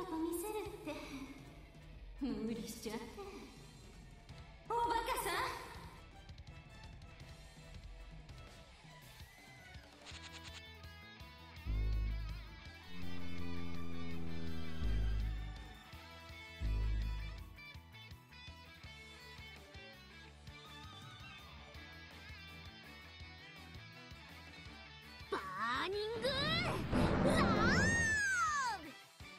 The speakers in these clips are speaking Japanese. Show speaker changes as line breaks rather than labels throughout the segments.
こ見せるって無理しちゃっておバカさん。
バーニングラーブ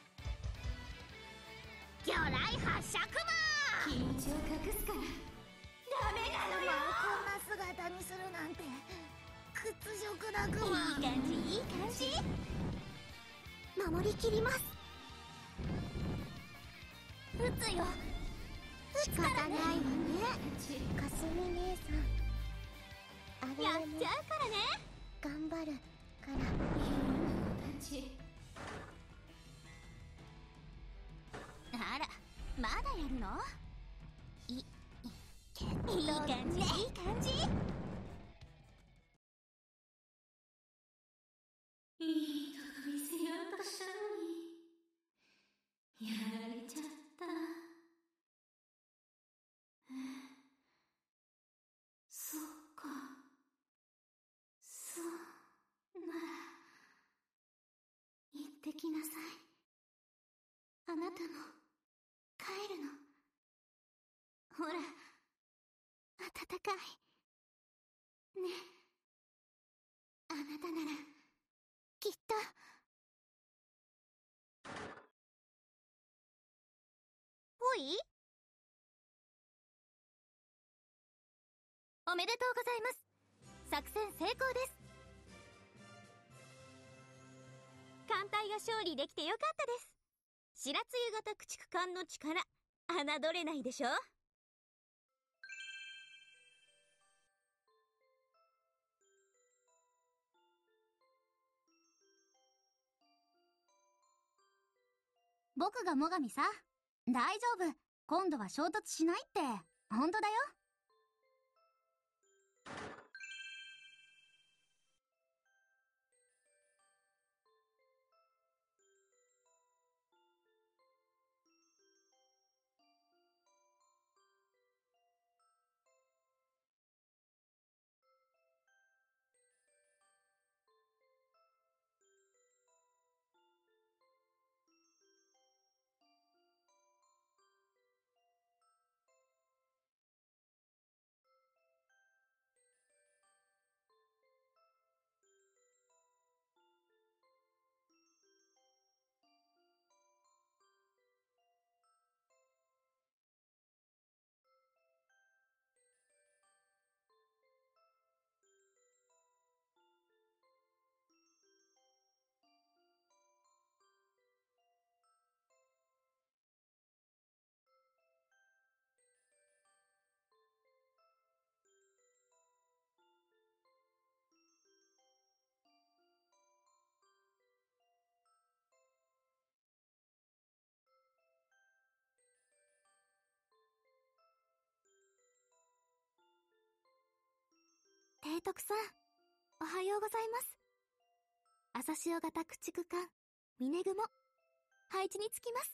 魚雷発射クマ。
気持ちを隠すからダメなのよ。
こんな姿にするなんて屈辱だクマ。
いい感じいい感じ。
守りきります。撃つよ。撃つからね。仕方ないわね。かすみ姉さん、あれ
やっちゃうからね。
頑張るから。
ヒーローたち。
あら、まだやるの？いい
感じいい感じ。いいとこ見せようとしたのにやられちゃった。そっか、そうなら行ってきなさい。あなたも帰るの。ほら、暖かいね。あなたならきっと。ほい？おめでとうございます。作戦成功です。艦隊が勝利できてよかったです。白露型駆逐艦の力、侮れないでしょ。僕が最上さ。大丈夫。今度は衝突しないって。本当だよ。提督さん、おはようございます。朝潮型駆逐艦峰雲、配置につきます。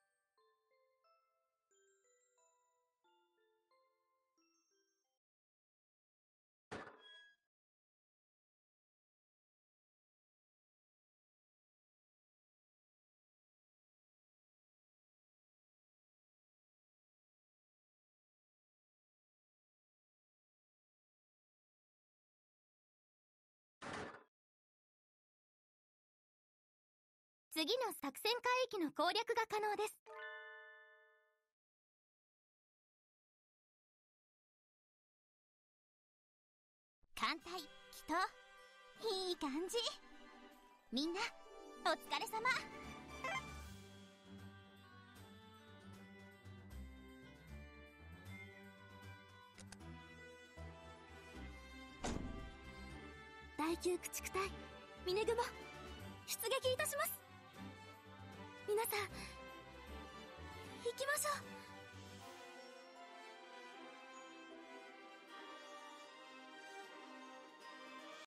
次の作戦海域の攻略が可能です。艦隊起動。いい感じ。みんなお疲れ様。第9駆逐隊峰雲、出撃いたします。皆さん行きましょう。